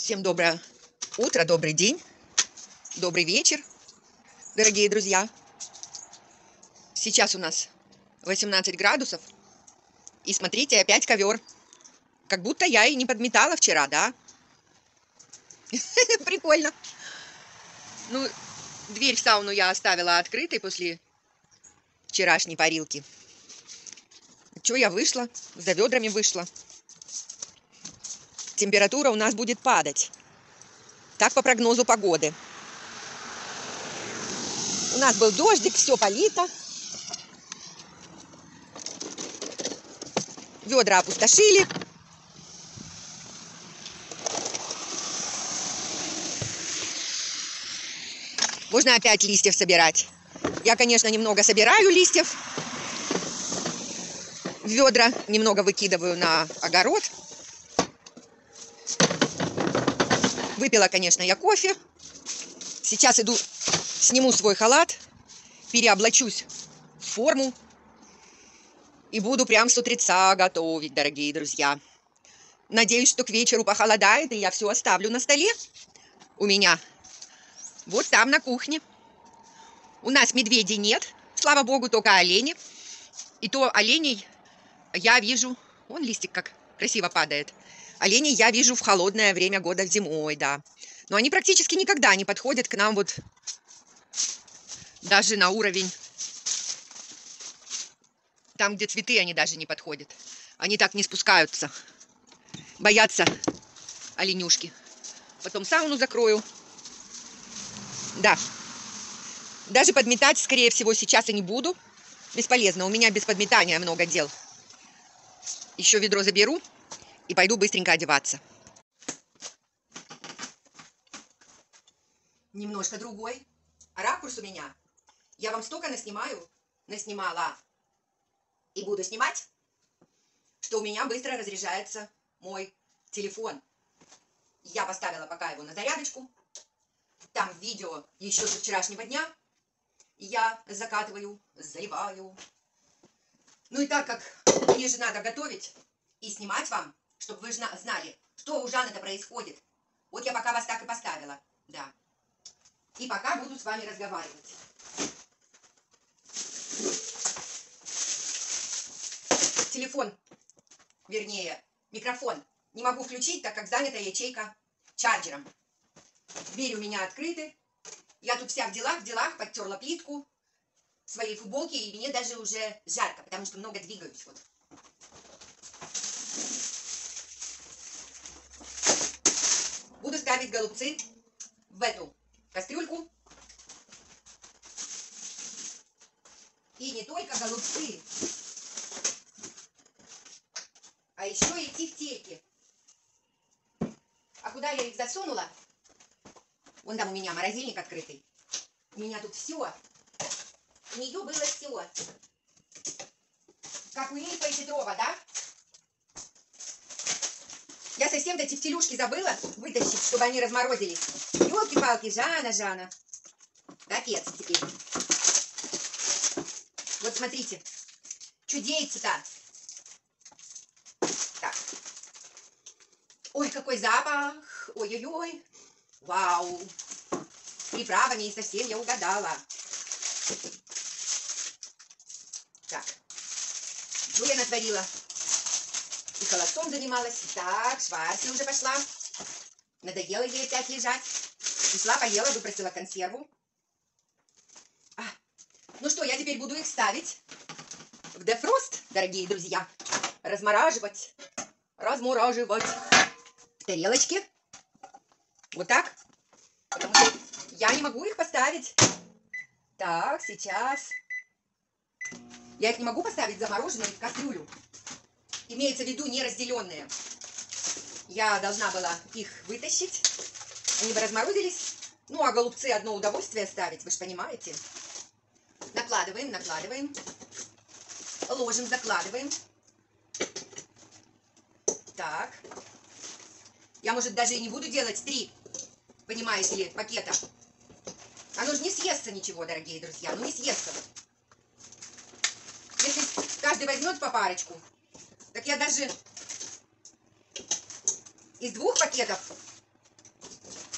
Всем доброе утро, добрый день, добрый вечер, дорогие друзья. Сейчас у нас 18 градусов. И смотрите, опять ковер. Как будто я и не подметала вчера, да? Прикольно. Ну, дверь в сауну я оставила открытой после вчерашней парилки. Чё, я вышла, за ведрами вышла. Температура у нас будет падать. Так по прогнозу погоды. У нас был дождик, все полито. Ведра опустошили. Можно опять листьев собирать. Я, конечно, немного собираю листьев в ведра, немного выкидываю на огород. Выпила, конечно, я кофе. Сейчас иду, сниму свой халат, переоблачусь в форму и буду прям с утреца готовить, дорогие друзья. Надеюсь, что к вечеру похолодает, и я все оставлю на столе у меня. Вот там на кухне. У нас медведей нет, слава богу, только олени. И то оленей я вижу... Вон листик как красиво падает. Оленей я вижу в холодное время года зимой, да. Но они практически никогда не подходят к нам вот даже на уровень. Там, где цветы, они даже не подходят. Они так не спускаются. Боятся оленюшки. Потом сауну закрою. Да. Даже подметать, скорее всего, сейчас и не буду. Бесполезно. У меня без подметания много дел. Еще ведро заберу и пойду быстренько одеваться. Немножко другой ракурс у меня. Я вам столько наснимала и буду снимать, что у меня быстро разряжается мой телефон. Я поставила пока его на зарядочку. Там видео еще со вчерашнего дня. Я закатываю, заливаю. Ну и так как мне же надо готовить и снимать вам, чтобы вы знали, что у Жанны-то происходит. Вот я пока вас так и поставила. Да. И пока буду с вами разговаривать. Телефон, вернее, микрофон не могу включить, так как занята ячейка чарджером. Двери у меня открыты. Я тут вся в делах, подтерла плитку своей футболки, и мне даже уже жарко, потому что много двигаюсь. Вот. Буду ставить голубцы в эту кастрюльку. И не только голубцы, а еще и тефтельки. А куда я их засунула? Вон там у меня морозильник открытый. У меня тут все. У нее было все. Как у Ильфа и Петрова, да? Я совсем-то тефтелюшки забыла вытащить, чтобы они разморозились. Ёлки-палки, Жанна. Капец теперь. Вот смотрите. Что деется-то? Так. Ой, какой запах. Ой-ой-ой. Вау. Приправами и совсем я угадала. Так. Что я натворила? И холодцом занималась. Так, шварцем уже пошла. Надоело ей опять лежать. Пришла, поела, выпросила консерву. Ну что, я теперь буду их ставить в дефрост, дорогие друзья. Размораживать. В тарелочке. Вот так. Потому что я не могу их поставить. Так, сейчас. Я их не могу поставить замороженные в кастрюлю. Имеется в виду не разделенные. Я должна была их вытащить. Они бы разморозились. Ну, а голубцы одно удовольствие ставить, вы же понимаете. Накладываем. Ложим, закладываем. Так. Я, может, даже и не буду делать 3, понимаете ли, пакета. Оно же не съестся ничего, дорогие друзья. Ну, не съестся. Если каждый возьмет по парочку, так я даже из 2 пакетов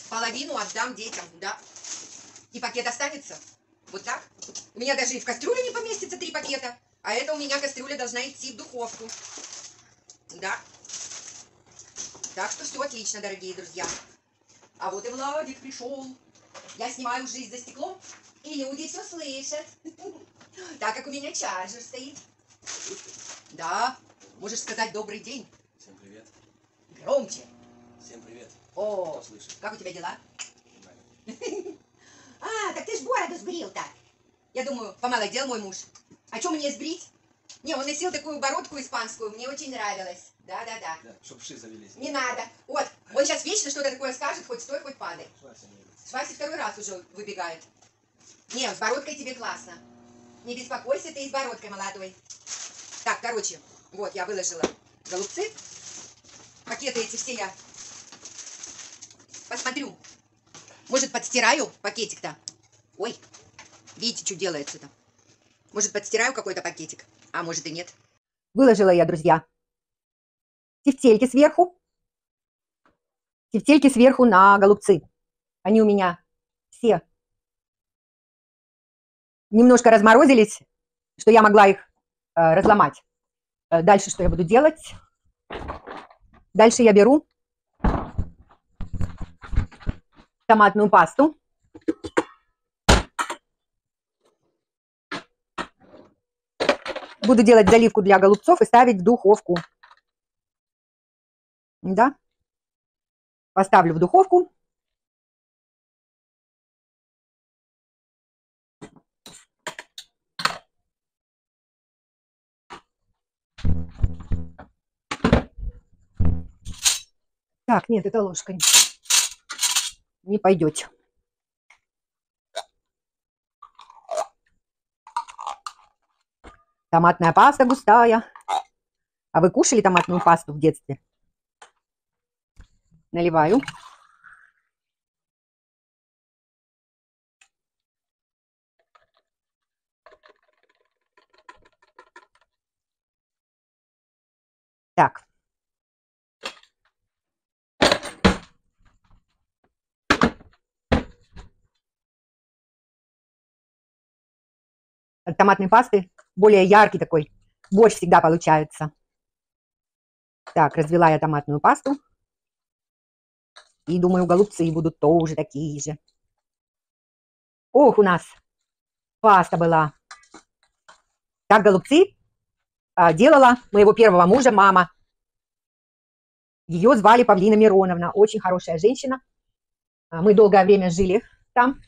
половину отдам детям, да. И пакет останется. Вот так. У меня даже и в кастрюлю не поместится 3 пакета. А это у меня кастрюля должна идти в духовку. Да. Так что все отлично, дорогие друзья. А вот и Владик пришел. Я снимаю жизнь за стеклом, и люди все слышат. Так как у меня чарджер стоит. Да. Можешь сказать добрый день. Всем привет. Громче. Всем привет. О, Кто слышит? как у тебя дела? Нормально. А, так ты ж бороду сбрил-то. Я думаю, помолодел мой муж. А что мне сбрить? Не, он носил такую бородку испанскую, мне очень нравилось. Да-да-да. Да, чтоб вши завелись. Не надо. Вот, он сейчас вечно что-то такое скажет, хоть стой, хоть падай. Швася не любит. Шваси второй раз уже выбегает. Не, с бородкой тебе классно. Не беспокойся, ты и с бородкой молодой. Так, короче, вот я выложила голубцы. Пакеты эти все я посмотрю. Может, подстираю пакетик-то? Ой, видите, что делается-то? Может, подстираю какой-то пакетик? А может и нет. Выложила я, друзья, тефтельки сверху. Тефтельки сверху на голубцы. Они у меня все немножко разморозились, что я могла их разломать. Дальше что я буду делать? Дальше я беру томатную пасту. Буду делать заливку для голубцов и ставить в духовку. Да. Поставлю в духовку. Так, нет, это ложка не пойдет. Томатная паста густая. А вы кушали томатную пасту в детстве? Наливаю. Так. От томатной пасты более яркий такой борщ всегда получается. Так, развела я томатную пасту. И думаю, голубцы будут тоже такие же. Ох, у нас паста была. Так голубцы делала моего первого мужа мама. Ее звали Павлина Мироновна. Очень хорошая женщина. Мы долгое время жили там.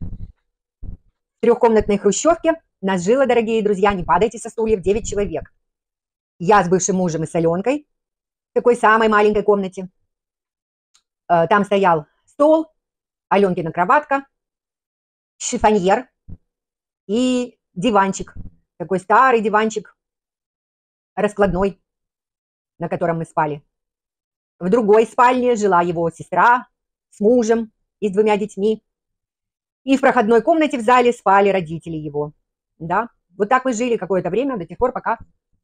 В трехкомнатной хрущевке. Нас жило, дорогие друзья, не падайте со стульев, 9 человек. Я с бывшим мужем и с Аленкой в такой самой маленькой комнате. Там стоял стол, Аленкина кроватка, шифоньер и диванчик. Такой старый диванчик раскладной, на котором мы спали. В другой спальне жила его сестра с мужем и с 2 детьми. И в проходной комнате в зале спали родители его. Да? Вот так мы жили какое-то время, до тех пор, пока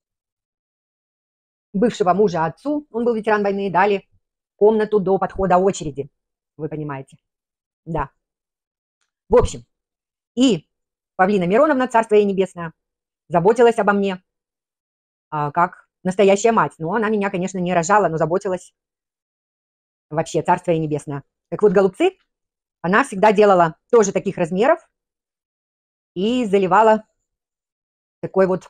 бывшего мужа отцу, он был ветеран войны, дали комнату до подхода очереди. Вы понимаете. Да. В общем, и Павлина Мироновна, царство ей небесное, заботилась обо мне как настоящая мать. Но она меня, конечно, не рожала, но заботилась вообще, царство ей небесное. Так вот, голубцы она всегда делала тоже таких размеров и заливала такой вот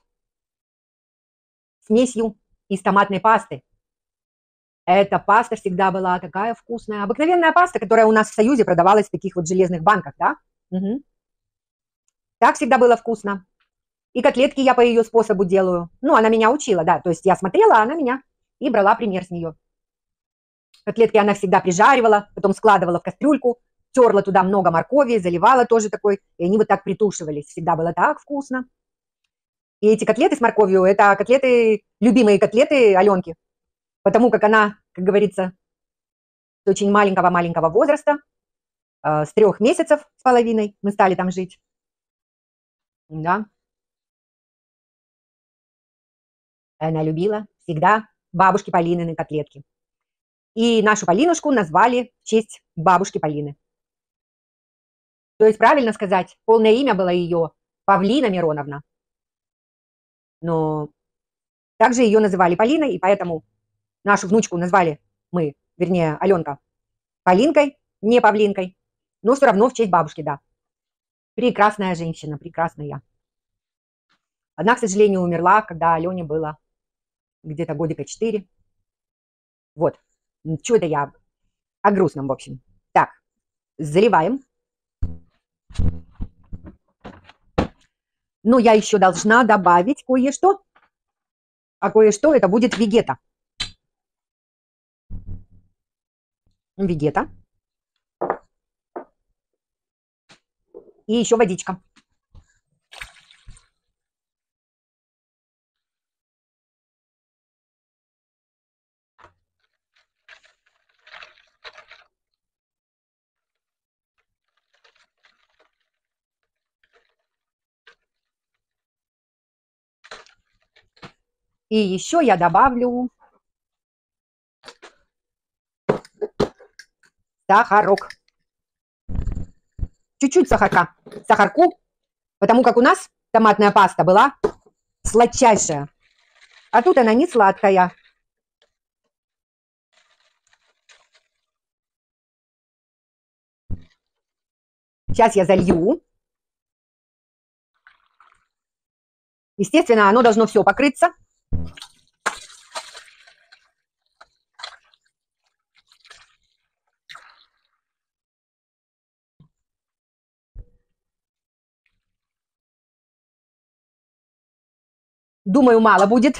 смесью из томатной пасты. Эта паста всегда была такая вкусная. Обыкновенная паста, которая у нас в Союзе продавалась в таких вот железных банках, да? Угу. Так всегда было вкусно. И котлетки я по ее способу делаю. Ну, она меня учила, да. То есть я смотрела, а она меня и брала пример с нее. Котлетки она всегда прижаривала, потом складывала в кастрюльку, терла туда много моркови, заливала тоже такой, и они вот так притушивались. Всегда было так вкусно. И эти котлеты с морковью, это котлеты, любимые котлеты Аленки, потому как она, как говорится, с очень маленького-маленького возраста, с 3 месяцев с половиной мы стали там жить. Да. Она любила всегда бабушки Полинины котлетки. И нашу Полинушку назвали в честь бабушки Полины. То есть, правильно сказать, полное имя было ее Павлина Мироновна. Но также ее называли Полиной, и поэтому нашу внучку назвали мы, вернее, Аленка, Полинкой, не Павлинкой, но все равно в честь бабушки, да. Прекрасная женщина, прекрасная. Она, к сожалению, умерла, когда Алене было где-то годика 4. Вот. Что это я о грустном, в общем. Так, заливаем. Но я еще должна добавить кое-что. А кое-что это будет вегета. Вегета. И еще водичка. И еще я добавлю сахарок. Чуть-чуть сахарку, потому как у нас томатная паста была сладчайшая. А тут она не сладкая. Сейчас я залью. Естественно, оно должно все покрыться. Думаю, мало будет.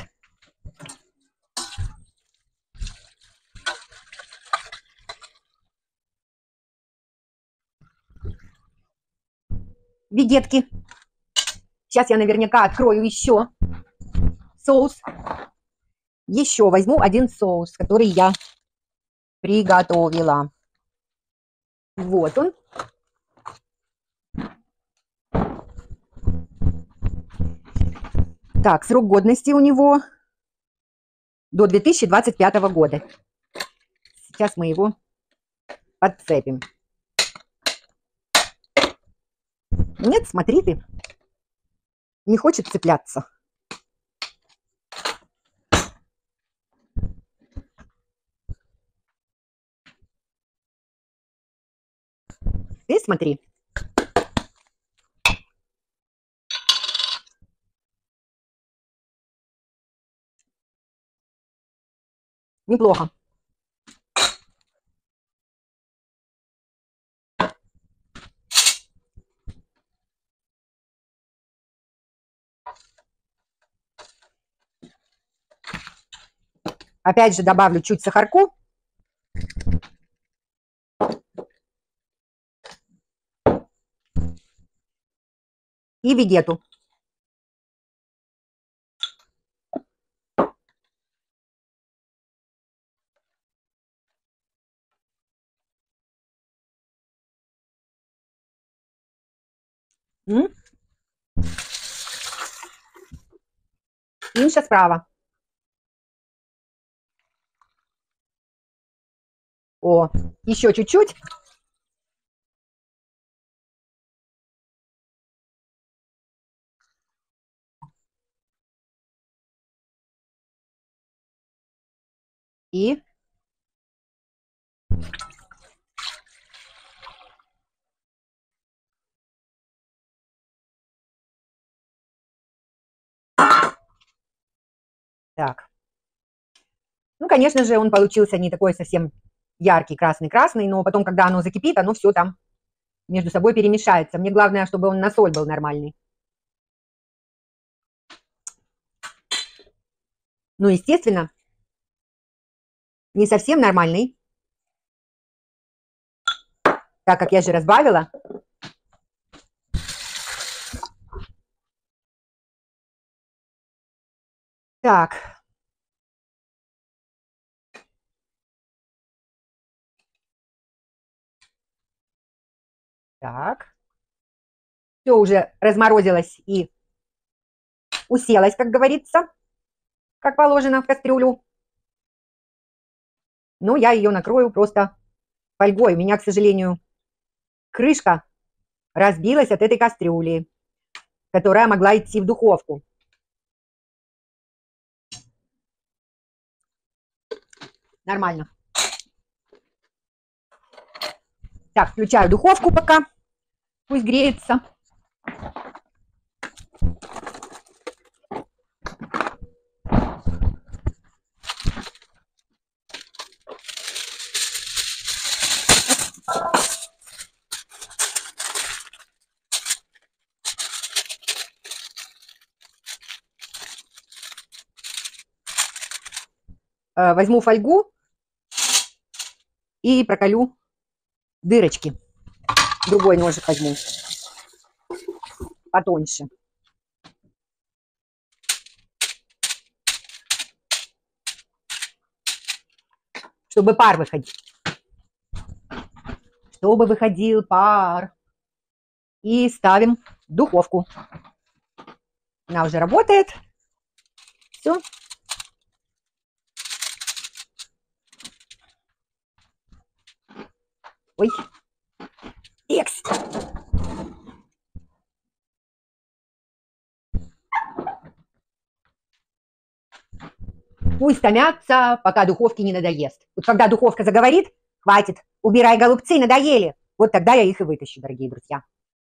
Вегетки. Сейчас я наверняка открою еще соус. Еще возьму один соус, который я приготовила. Вот он. Так, срок годности у него до 2025 года. Сейчас мы его подцепим. Нет, смотри ты. Не хочет цепляться. Ты смотри. Неплохо. Опять же добавлю чуть сахарку. И вегету. Інша справа. О, еще чуть-чуть. И так. Ну, конечно же, он получился не такой совсем яркий, красный-красный, но потом, когда оно закипит, оно все там между собой перемешается. Мне главное, чтобы он на соль был нормальный. Ну, естественно, не совсем нормальный, так как я же разбавила. Так. Так. Все уже разморозилось и уселось, как говорится, как положено в кастрюлю. Но я ее накрою просто фольгой. У меня, к сожалению, крышка разбилась от этой кастрюли, которая могла идти в духовку. Нормально. Так, включаю духовку пока. Пусть греется. Возьму фольгу и проколю дырочки. Другой ножик возьму потоньше. Чтобы пар выходил. Чтобы выходил пар. И ставим в духовку. Она уже работает. Все. Ой. Экс. Пусть томятся, пока духовке не надоест. Вот когда духовка заговорит, хватит, убирай, голубцы, надоели. Вот тогда я их и вытащу, дорогие друзья.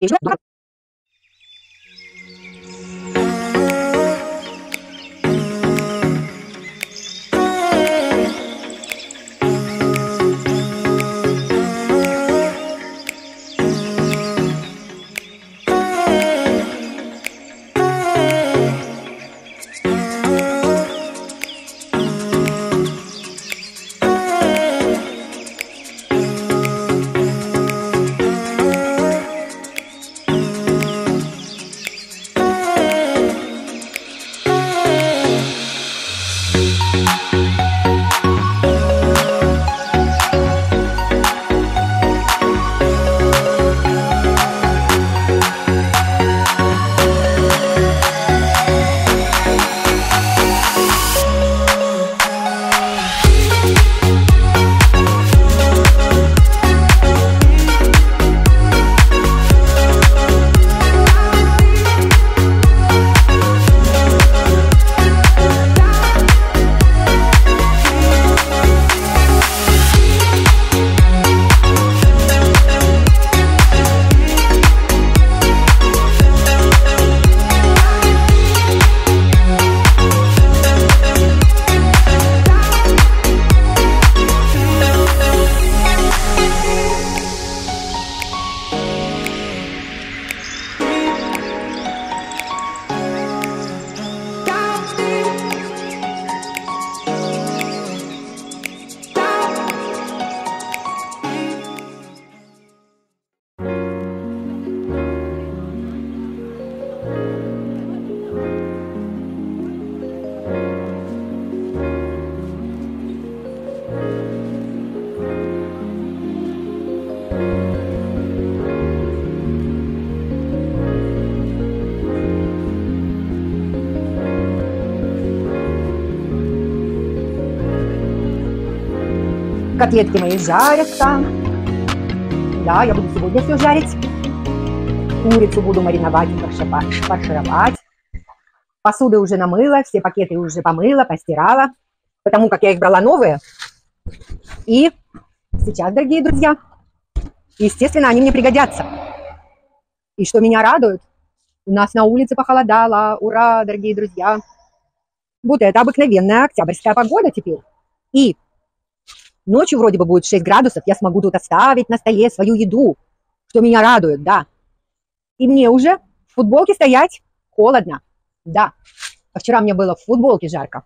Котлетки мои жарятся. Да, я буду сегодня все жарить. Курицу буду мариновать и фаршировать. Посуду уже намыла, все пакеты уже помыла, постирала. Потому как я их брала новые. И сейчас, дорогие друзья, естественно, они мне пригодятся. И что меня радует, у нас на улице похолодало. Ура, дорогие друзья. Вот это обыкновенная октябрьская погода теперь. И ночью вроде бы будет 6 градусов, я смогу тут оставить на столе свою еду, что меня радует, да. И мне уже в футболке стоять холодно, да. А вчера мне было в футболке жарко.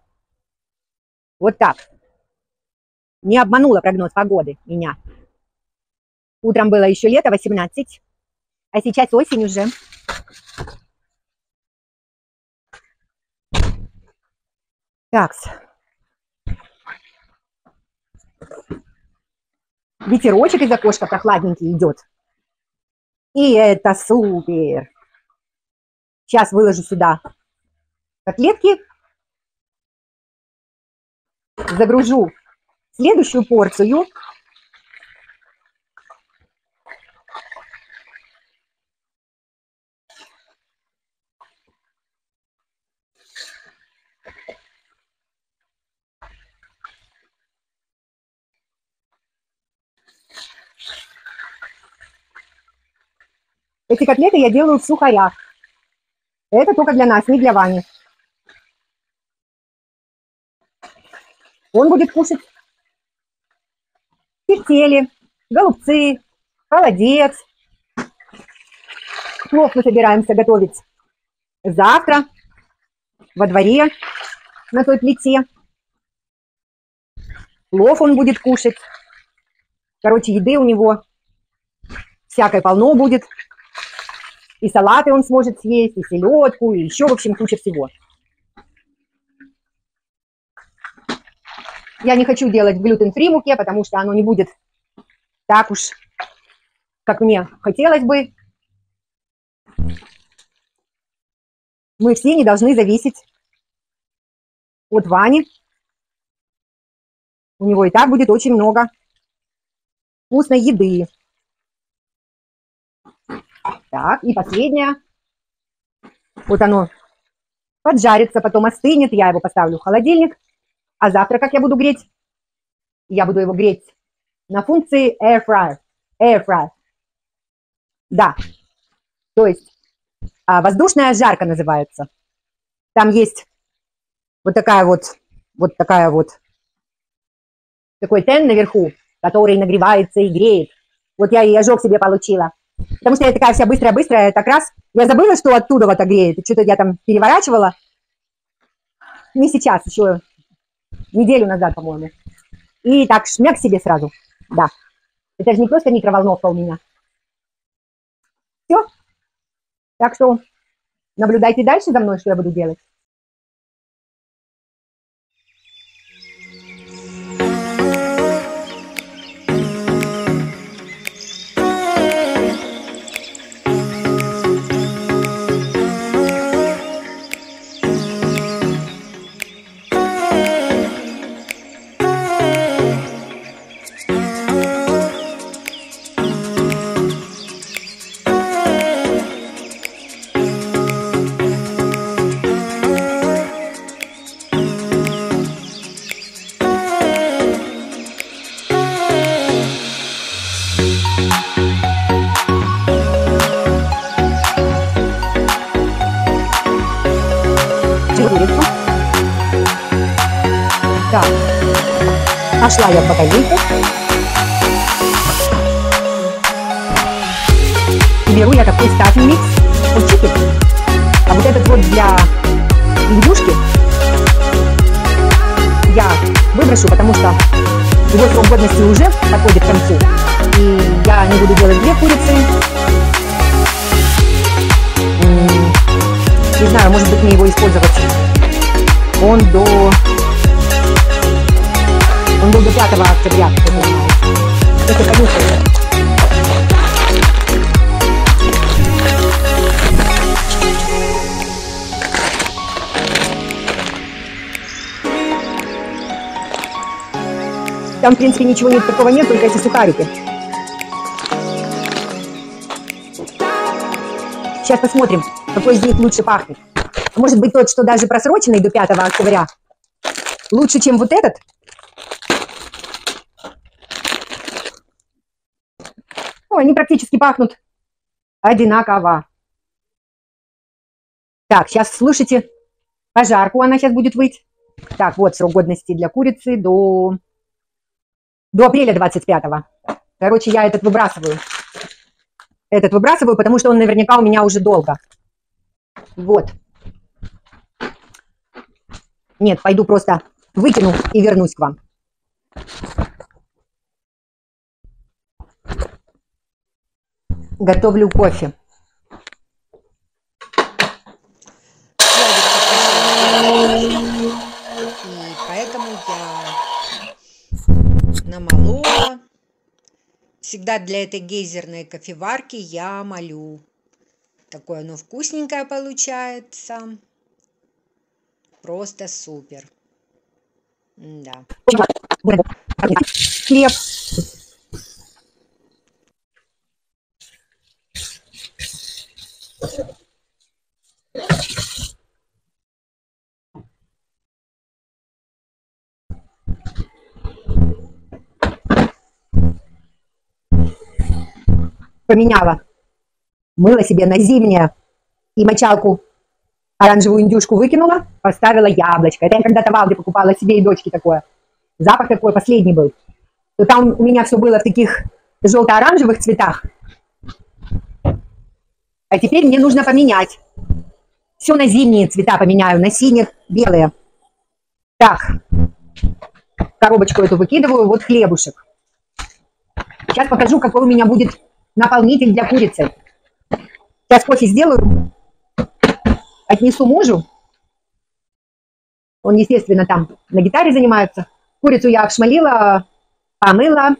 Вот так. Не обманула прогноз погоды меня. Утром было еще лето, 18, а сейчас осень уже. Так. Ветерочек из окошка прохладненький идет. И это супер. Сейчас выложу сюда котлетки. Загружу следующую порцию эти котлеты я делаю в сухарях. Это только для нас, не для Вани. Он будет кушать тефтели, голубцы, холодец. Плов мы собираемся готовить завтра во дворе на той плите. Плов он будет кушать. Короче, еды у него всякой полно будет. И салаты он сможет съесть, и селедку, и еще, в общем, куча всего. Я не хочу делать в глютен-фри муке, потому что оно не будет так уж, как мне хотелось бы. Мы все не должны зависеть от Вани. У него и так будет очень много вкусной еды. Так, и последнее. Вот оно поджарится, потом остынет. Я его поставлю в холодильник. А завтра как я буду греть? Я буду его греть на функции Air Fryer. Air Fryer. Да. То есть воздушная жарка называется. Там есть вот такой тен наверху, который нагревается и греет. Вот я и ожог себе получила. Потому что я такая вся быстрая-быстрая, так раз. Я забыла, что оттуда вот греет. Что-то я там переворачивала. Не сейчас, еще неделю назад, по-моему. И так шмяк себе сразу. Да. Это же не просто микроволновка у меня. Все. Так что наблюдайте дальше за мной, что я буду делать. Курицу. Так, пошла я в бакалейку. Беру я такой стаффинг микс, чики. А вот этот вот для индюшки я выброшу, потому что его срок годности уже подходит к концу. И я не буду делать две курицы. Не знаю, может быть, мне его использовать. Он был до 5 октября. Это понюхается. Там, в принципе, ничего нет такого нет, только эти сухарики. Сейчас посмотрим, какой из них лучше пахнет. Может быть, тот, что даже просроченный до 5 октября, лучше, чем вот этот. Ну, они практически пахнут одинаково. Так, сейчас слушайте пожарку, она сейчас будет выть. Так, вот срок годности для курицы до апреля 25-го. Короче, я этот выбрасываю. Этот выбрасываю, потому что он наверняка у меня уже долго. Вот. Нет, пойду просто выкину и вернусь к вам. Готовлю кофе. И поэтому я намолола. Всегда для этой гейзерной кофеварки я молю. Такое оно вкусненькое получается. Просто супер. Да. Хлеб. Поменяла. Мыло себе на зимнее и мочалку оранжевую индюшку выкинула, поставила яблочко. Это я когда-то в Алде покупала себе и дочке такое. Запах такой последний был. То там у меня все было в таких желто-оранжевых цветах. А теперь мне нужно поменять. Все на зимние цвета поменяю, на синих, белые. Так, коробочку эту выкидываю, вот хлебушек. Сейчас покажу, какой у меня будет наполнитель для курицы. Сейчас кофе сделаю, отнесу мужу. Он, естественно, там на гитаре занимается. Курицу я обшмалила, помыла.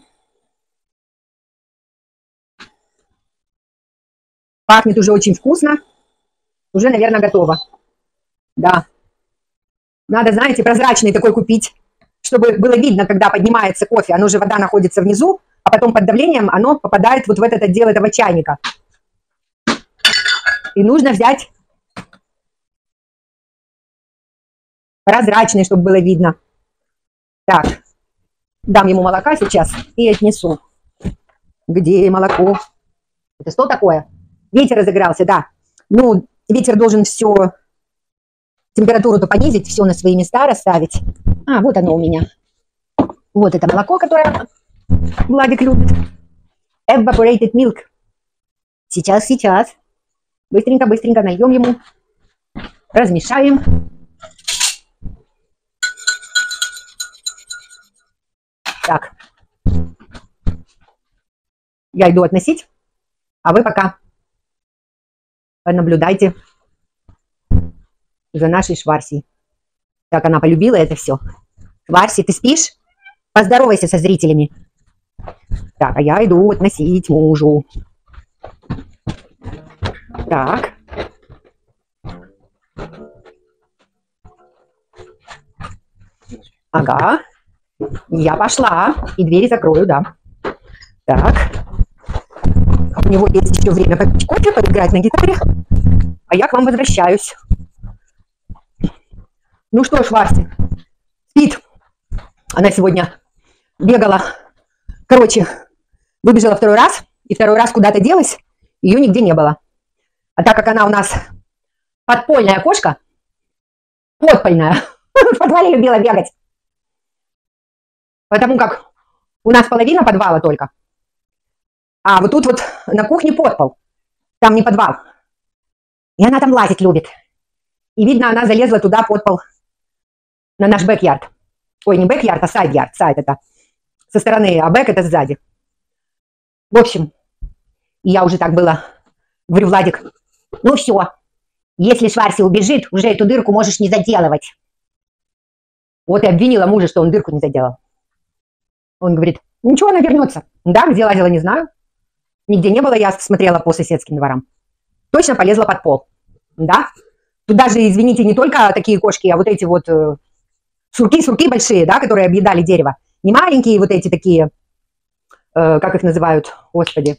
Пахнет уже очень вкусно. Уже, наверное, готово. Да. Надо, знаете, прозрачный такой купить, чтобы было видно, когда поднимается кофе. Оно же, вода находится внизу, а потом под давлением оно попадает вот в этот отдел этого чайника. И нужно взять прозрачный, чтобы было видно. Так, дам ему молока сейчас и отнесу. Где молоко? Это что такое? Ветер разыгрался, да. Ну, ветер должен все, температуру-то понизить, все на свои места расставить. А, вот оно у меня. Вот это молоко, которое Владик любит. Evaporated milk. Сейчас. Быстренько нальем ему. Размешаем. Так. Я иду относить, а вы пока понаблюдайте за нашей Шварсей. Так она полюбила это все. Шварси, ты спишь? Поздоровайся со зрителями. Так, а я иду относить мужу. Так. Ага. Я пошла. И двери закрою, да. Так. У него есть еще время попить кофе, поиграть на гитаре. А я к вам возвращаюсь. Ну что ж, Варси, спит. Она сегодня бегала. Короче, выбежала второй раз. И второй раз куда-то делась. Ее нигде не было. А так как она у нас подпольная кошка, подпольная, в подвале любила бегать. Потому как у нас половина подвала только. А вот тут вот на кухне подпол. Там не подвал. И она там лазить любит. И видно, она залезла туда под пол. На наш бэк-ярд. Ой, не бэк-ярд, а сайд-ярд. Сайд это со стороны, а бэк это сзади. В общем, я уже так было. Говорю, Владик, ну все. Если Шварси убежит, уже эту дырку можешь не заделывать. Вот и обвинила мужа, что он дырку не заделал. Он говорит, ничего, она вернется. Да, где лазила, не знаю. Нигде не было, я смотрела по соседским дворам. Точно полезла под пол. Да? Тут даже, извините, не только такие кошки, а вот эти вот сурки большие, да, которые объедали дерево. Не маленькие вот эти такие, как их называют, господи.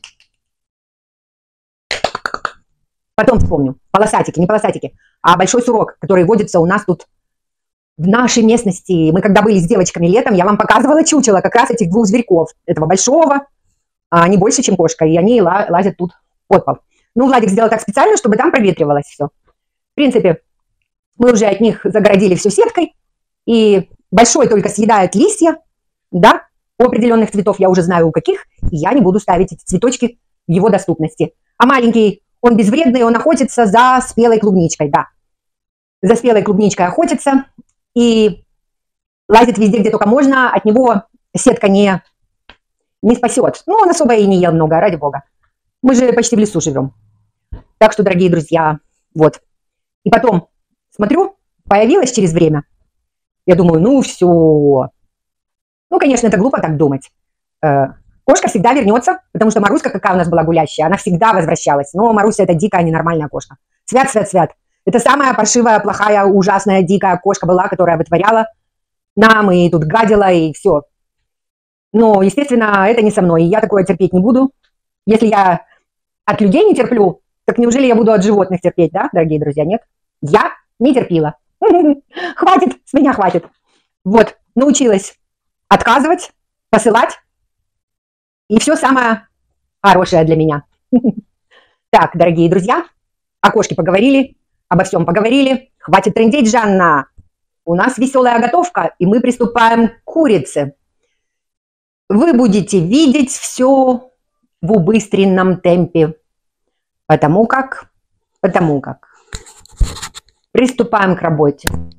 Потом вспомню. Полосатики, не полосатики, а большой сурок, который водится у нас тут в нашей местности. Мы когда были с девочками летом, я вам показывала чучело как раз этих двух зверьков. Этого большого, а они больше, чем кошка, и они лазят тут под пол. Ну, Владик сделал так специально, чтобы там проветривалось все. В принципе, мы уже от них загородили всю сеткой, и большой только съедает листья, да, у определенных цветов, я уже знаю у каких, и я не буду ставить эти цветочки в его доступности. А маленький, он безвредный, он охотится за спелой клубничкой, да. За спелой клубничкой охотится, и лазит везде, где только можно, от него сетка не спасет. Ну, он особо и не ел много, ради бога. Мы же почти в лесу живем. Так что, дорогие друзья, вот. И потом, смотрю, появилась через время. Я думаю, ну все. Ну, конечно, это глупо так думать. Кошка всегда вернется, потому что Маруська, какая у нас была гулящая, она всегда возвращалась. Но Маруся это дикая, ненормальная кошка. Свят. Это самая паршивая, плохая, ужасная, дикая кошка была, которая вытворяла нам и тут гадила, и все. Но, естественно, это не со мной. Я такое терпеть не буду. Если я от людей не терплю, так неужели я буду от животных терпеть, да, дорогие друзья? Нет. Я не терпила. Хватит, с меня хватит. Вот, научилась отказывать, посылать. И все самое хорошее для меня. Так, дорогие друзья, о кошке поговорили, обо всем поговорили. Хватит трындеть, Жанна. У нас веселая готовка, и мы приступаем к курице. Вы будете видеть все в убыстренном темпе, потому как приступаем к работе.